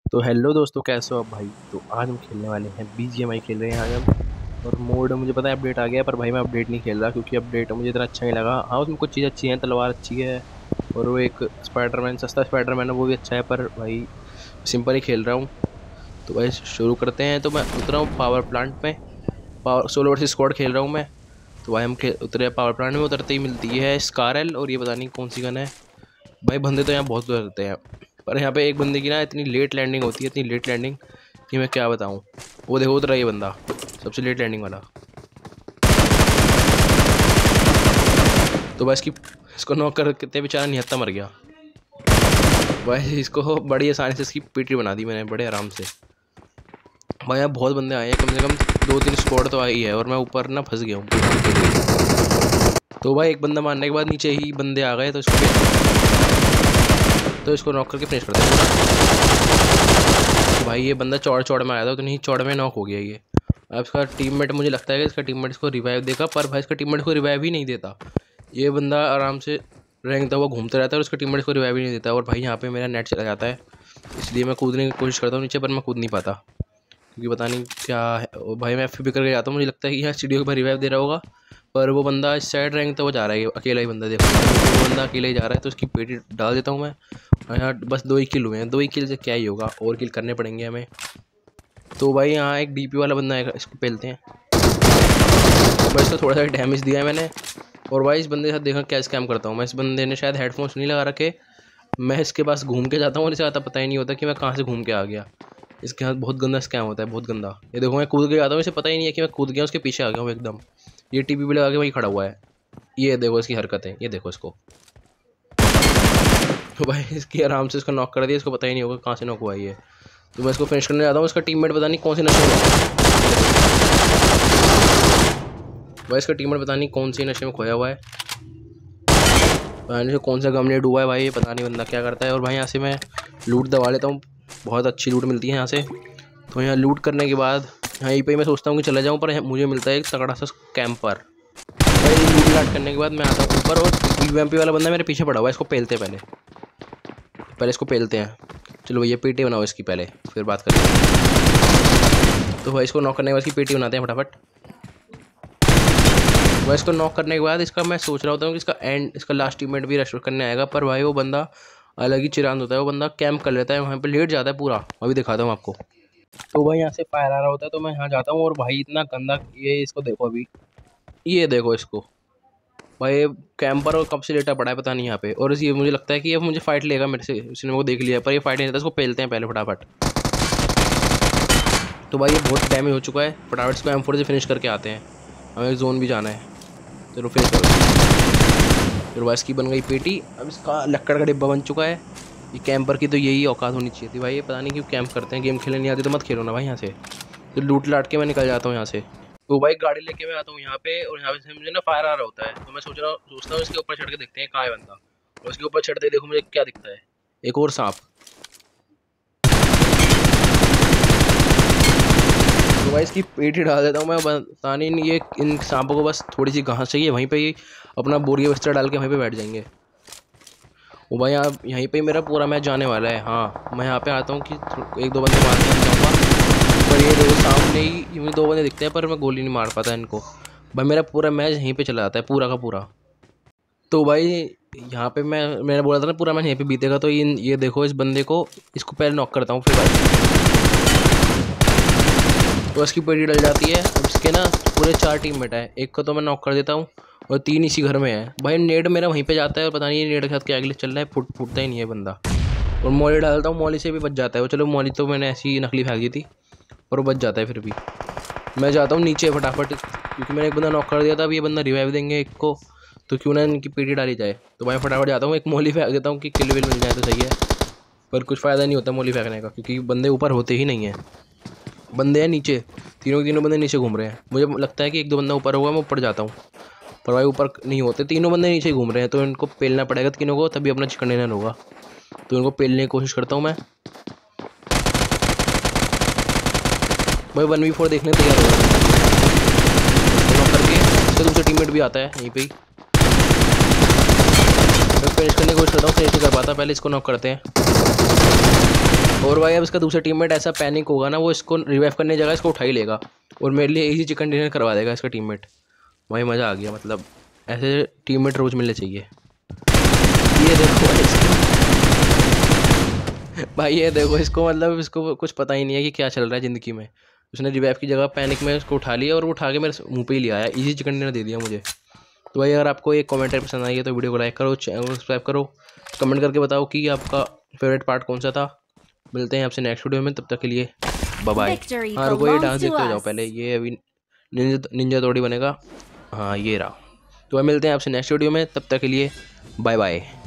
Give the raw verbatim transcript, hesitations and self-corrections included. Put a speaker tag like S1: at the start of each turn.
S1: तो हेलो दोस्तों, कैसे हो आप भाई। तो आज हम खेलने वाले हैं बीजीएमआई खेल रहे हैं आज हम। और मोड मुझे पता है अपडेट आ गया है, पर भाई मैं अपडेट नहीं खेल रहा क्योंकि अपडेट मुझे इतना अच्छा नहीं लगा। हाँ, उसमें कुछ चीज़ अच्छी हैं, तलवार अच्छी है और वो एक स्पाइडरमैन, सस्ता स्पाइडरमैन है, वो भी अच्छा है। पर भाई सिंपल ही खेल रहा हूँ। तो भाई शुरू करते हैं। तो मैं उतरा हूँ पावर प्लांट में, पावर सोलो वर्सेस स्क्वाड खेल रहा हूँ मैं। तो भाई हम खे उतरे पावर प्लांट में, उतरते ही मिलती है स्कारल और ये पता नहीं कौन सी गन है। भाई बंदे तो यहाँ बहुत उतरते हैं, पर यहाँ पे एक बंदे की ना इतनी लेट लैंडिंग होती है, इतनी लेट लैंडिंग कि मैं क्या बताऊँ। वो देखो उधर ये बंदा सबसे लेट लैंडिंग वाला। तो भाई इसकी इसको नॉक कर कितने बेचारा निहत्ता मर गया। भाई इसको बड़ी आसानी से इसकी पीटी बना दी मैंने, बड़े आराम से। भाई यहाँ बहुत बंदे आए हैं, कम से कम दो तीन स्क्वाड तो आई है और मैं ऊपर ना फंस गया हूँ के लिए। तो भाई एक बंदा मारने के बाद नीचे ही बंदे आ गए, तो इसको तो इसको नॉक करके फिनिश कर दिया। तो भाई ये बंदा चौड़ चौड़ में आया था, तो नहीं चौड़ में नॉक हो गया ये। अब इसका टीममेट, मुझे लगता है कि इसका टीममेट इसको रिवाइव देगा, पर भाई इसका टीममेट को रिवाइव ही नहीं देता। ये बंदा आराम से रेंगता हुआ घूमता रहता है और उसका टीममेट इसको रिवाइव ही नहीं देता। और भाई यहाँ पे मेरा नेट चला जाता है, इसलिए मैं कूदने की कोशिश करता हूँ नीचे, पर मैं कूद नहीं पाता क्योंकि पता नहीं क्या है। और भाई मैं एफ पी करके जाता हूँ, मुझे लगता है कि यहाँ सीढ़ियों पर रिवाइव दे रहा होगा, पर वो बंदा इस साइड रेंगता हुआ जा रहा है, अकेला ही बंदा। देखो वो बंदा अकेला ही जा रहा है, तो उसकी पेटी डाल देता हूँ मैं। यहाँ बस दो ही किल हुए हैं, दो ही किल से क्या ही होगा, और किल करने पड़ेंगे हमें। तो भाई यहाँ एक डीपी वाला बंदा आएगा, इसको पेलते हैं। भाई इसको थोड़ा सा डैमेज दिया है मैंने। और भाई इस बंदे के साथ देखा क्या स्कैम करता हूँ मैं। इस बंदे ने शायद हेडफोन्स नहीं लगा रखे, मैं इसके पास घूम के जाता हूँ और इसे आता पता ही नहीं होता कि मैं कहाँ से घूम के आ गया। इसके साथ बहुत गंदा स्कैम होता है, बहुत गंदा। ये देखो मैं कूद के जाता हूँ, इसे पता ही नहीं है कि मैं कूद गया, उसके पीछे आ गया हूँ एकदम। ये टीपी भी लगा के वहीं खड़ा हुआ है। ये देखो इसकी हरकतें, ये देखो इसको। तो भाई इसकी आराम से इसको नॉक कर दिया, इसको पता ही नहीं होगा कहाँ से नॉक हुआ है ये। तो मैं इसको फिनिश करने जाता हूँ, इसका टीममेट पता नहीं कौन से नशे में भाई इसका टीममेट पता नहीं कौन सी नशे में खोया हुआ है, पता नहीं कौन सा गमले डूबा है भाई, ये पता नहीं बंदा क्या करता है। और भाई यहाँ से मैं लूट दबा लेता हूँ, बहुत अच्छी लूट मिलती है यहाँ से। तो यहाँ लूट करने के बाद यहीं पे मैं सोचता हूँ कि चला जाऊँ, पर मुझे मिलता है एक तगड़ा सा कैंपर। भाई लूट लाट करने के बाद मैं आता हूँ ऊपर, और यूएमपी वाला बंदा मेरे पीछे पड़ा हुआ है, इसको पेलते हैं पहले पहले इसको पेलते हैं। चलो भैया पेटी बनाओ इसकी पहले, फिर बात करेंगे। तो भाई इसको नॉक करने के बाद इसकी पेटी बनाते हैं फटाफट। भाई इसको नॉक करने के बाद इसका मैं सोच रहा होता हूँ कि इसका एंड, इसका लास्ट टीममेट भी रश करने आएगा, पर भाई वो बंदा अलग ही चिरांद होता है। वो बंदा कैंप कर लेता है वहाँ पे, लेट जाता है पूरा। अभी दिखाता हूँ आपको। तो भाई यहाँ से फायर आ रहा होता है, तो मैं यहाँ जाता हूँ और भाई इतना गंदा, ये इसको देखो अभी, ये देखो इसको भाई, कैंपर और कब से लेटा पड़ा है पता नहीं यहाँ पे। और ये मुझे लगता है कि ये मुझे फाइट लेगा मेरे से, उसने वो देख लिया, पर ये फाइट नहीं लेता। इसको पेलते हैं पहले फटाफट। तो भाई ये बहुत डैमेज हो चुका है, फटाफट इसको एम फोर से फिनिश करके आते हैं, हमें जोन भी जाना है। चलो फिनिश करो। फिर भाई इसकी बन गई पेटी। अब इसका लक्कड़ का डिब्बा बन चुका है। ये कैंपर की तो यही औकात होनी चाहिए थी भाई, ये पता नहीं क्यों कैंप करते हैं। गेम खेलने नहीं आती तो मत खेलो ना भाई यहाँ से। तो लूट लाट के मैं निकल जाता हूँ यहाँ से। तो भाई गाड़ी लेके मैं आता हूँ यहाँ पे, और यहाँ पे मुझे ना फायर आ रहा होता है, तो मैं सोच रहा हूँ सोचता हूँ इसके ऊपर चढ़ के देखते हैं कहाँ है बंदा। और उसके ऊपर चढ़ते देखो मुझे क्या दिखता है, एक और सांप। तो भाई इसकी पेटी डाल देता हूँ मैं, पता नहीं ये इन सांपों को बस थोड़ी सी घास चाहिए, वहीं पे ही अपना बोरिया बिस्तर डाल के वहीं पे बैठ जाएंगे। वो भाई यहाँ यहीं पे मेरा पूरा मैच जाने वाला है। हाँ मैं यहाँ पे आता हूँ कि एक दो बंदे मार के जाऊँगा, पर ये देखो सामने ही मुझे दो बंदे दिखते हैं, पर मैं गोली नहीं मार पाता इनको। भाई मेरा पूरा मैच यहीं पे चला जाता है, पूरा का पूरा। तो भाई यहाँ पे मैं मैंने बोला था ना पूरा मैच यहीं पे बीतेगा, तो इन ये देखो इस बंदे को, इसको पहले नॉक करता हूँ फिर भाई। तो इसकी पेटी डल जाती है। अब इसके ना पूरे चार टीममेट है, एक को तो मैं नॉक कर देता हूँ और तीन इसी घर में है। भाई नेट मेरा वहीं पे जाता है और पता नहीं नेट के साथ क्या अगले चल रहा है, फुट फूटता ही नहीं है बंदा। और मौली डालता हूँ, मौली से भी बच जाता है वो। चलो मौली तो मैंने ऐसी नकली फेंक दी थी, और वो बच जाता है फिर भी। मैं जाता हूँ नीचे फटाफट, क्योंकि मैंने एक बंदा नॉक कर दिया था। अब ये बंदा रिवाइव देंगे एक को, तो क्यों ना इनकी पेटी डाली जाए। तो भाई फटाफट जाता हूँ, एक मौली फेंक देता हूँ कि किल विल मिल जाए तो सही है, पर कुछ फ़ायदा नहीं होता मौली फेंकने का, क्योंकि बंदे ऊपर होते ही नहीं हैं। बंदे हैं नीचे, तीनों तीनों बंदे नीचे घूम रहे हैं। मुझे लगता है कि एक दो बंदा ऊपर होगा, मैं ऊपर जाता हूँ, पर भाई ऊपर नहीं होते, तीनों बंदे नीचे घूम रहे हैं। तो इनको पेलना पड़ेगा तीनों को, तभी अपना चिकन डिनर होगा। तो इनको पेलने की कोशिश करता हूँ मैं। भाई वन वी फोर देखने तैयार हो गया करके। इसका दूसरा टीममेट भी आता है यहीं पे ही, मैं फिनिश करने की कोशिश करता हूँ, फिनिश नहीं कर पाता। पहले इसको नॉक करते हैं। और भाई अब इसका दूसरा टीममेट ऐसा पैनिक होगा ना, वो इसको रिवाइव करने की जगह इसको उठा ही लेगा और मेरे लिए इजी चिकन डिनर करवा देगा इसका टीममेट। भाई मज़ा आ गया, मतलब ऐसे टीममेट रोज़ मिलने चाहिए। ये देखो भाई इसको भाई ये देखो इसको, मतलब इसको कुछ पता ही नहीं है कि क्या चल रहा है ज़िंदगी में। उसने रिवाइव की जगह पैनिक में उसको उठा लिया और वो उठा के मेरे मुंह पे ही लिया आया, इजी चिकन डिनर दे दिया मुझे। तो भाई अगर आपको ये कमेंट पसंद आई है तो वीडियो को लाइक करो, चैनल को सब्सक्राइब करो, कमेंट करके बताओ कि आपका फेवरेट पार्ट कौन सा था। मिलते हैं आपसे नेक्स्ट वीडियो में, तब तक के लिए बाय बाय। हाँ रुको, ये डांस देखते हो जाओ पहले, ये अभी निंजा निंजा तोड़ी बनेगा। हाँ ये रहा। तो भाई मिलते हैं आपसे नेक्स्ट वीडियो में, तब तक के लिए बाय बाय।